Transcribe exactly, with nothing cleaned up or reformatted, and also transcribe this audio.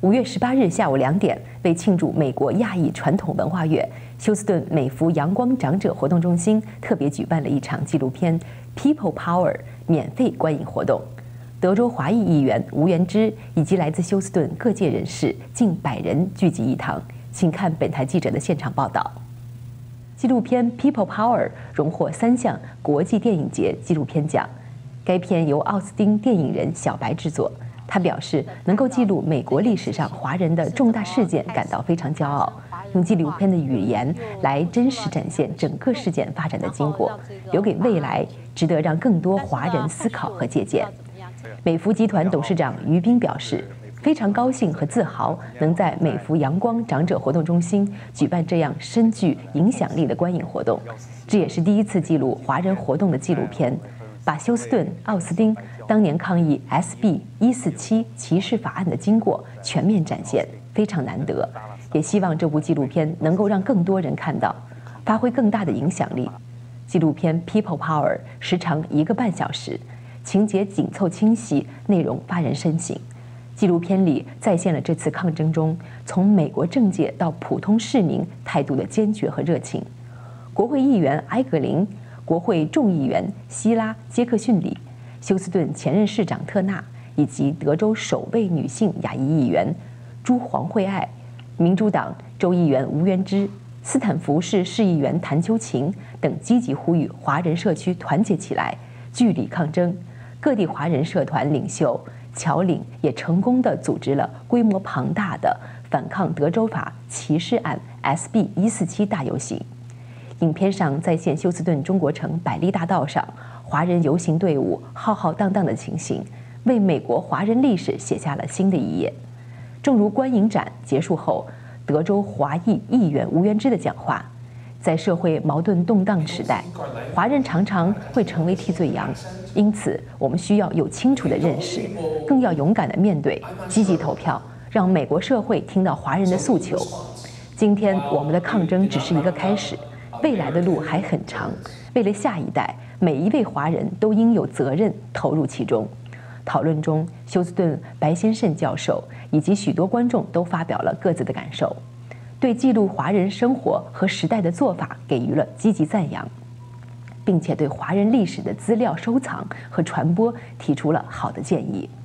五月十八日下午两点，为庆祝美国亚裔传统文化月，休斯顿美孚阳光长者活动中心特别举办了一场纪录片《People Power》免费观影活动。德州华裔议员吴元之以及来自休斯顿各界人士近百人聚集一堂，请看本台记者的现场报道。纪录片《People Power》荣获三项国际电影节纪录片奖。该片由奥斯汀电影人小白制作。他表示，能够记录美国历史上华人的重大事件，感到非常骄傲。用纪录片的语言来真实展现整个事件发展的经过，留给未来，值得让更多华人思考和借鉴。美孚集团董事长于斌表示，非常高兴和自豪能在美孚阳光长者活动中心举办这样深具影响力的观影活动，这也是第一次记录华人活动的纪录片。把休斯顿、奥斯汀当年抗议 S B 一四七歧视法案的经过全面展现，非常难得。也希望这部纪录片能够让更多人看到，发挥更大的影响力。纪录片《People Power》时长一个半小时，情节紧凑清晰，内容发人深省。纪录片里再现了这次抗争中从美国政界到普通市民态度的坚决和热情。国会议员埃格林、国会众议员希拉·杰克逊里、休斯顿前任市长特纳以及德州首位女性亚裔议员朱黄惠爱、民主党州议员吴元之、斯坦福市市议员谭秋晴等积极呼吁华人社区团结起来，据理抗争。各地华人社团领袖侨领也成功地组织了规模庞大的反抗德州法歧视案 S B 一四七大游行。影片上再现休斯顿中国城百利大道上华人游行队伍浩浩荡荡的情形，为美国华人历史写下了新的一页。正如观影展结束后，德州华裔议员吴元之的讲话，在社会矛盾动荡时代，华人常常会成为替罪羊，因此我们需要有清楚的认识，更要勇敢地面对，积极投票，让美国社会听到华人的诉求。今天我们的抗争只是一个开始，未来的路还很长，为了下一代，每一位华人都应有责任投入其中。讨论中，休斯顿白先胜教授以及许多观众都发表了各自的感受，对记录华人生活和时代的做法给予了积极赞扬，并且对华人历史的资料收藏和传播提出了好的建议。